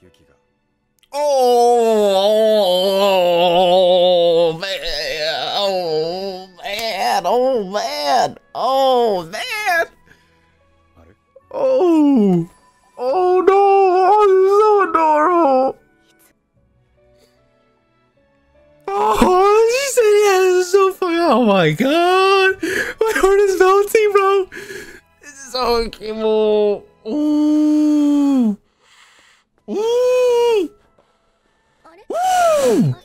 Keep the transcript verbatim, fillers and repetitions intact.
Oh man! Oh man! Oh man! Oh man! Oh! Oh no! Oh, this is so adorable! Oh, she said yeah, this is so funny. Oh my god! My heart is melting, bro! This is so incredible! Ooh! Ooh! Ooh!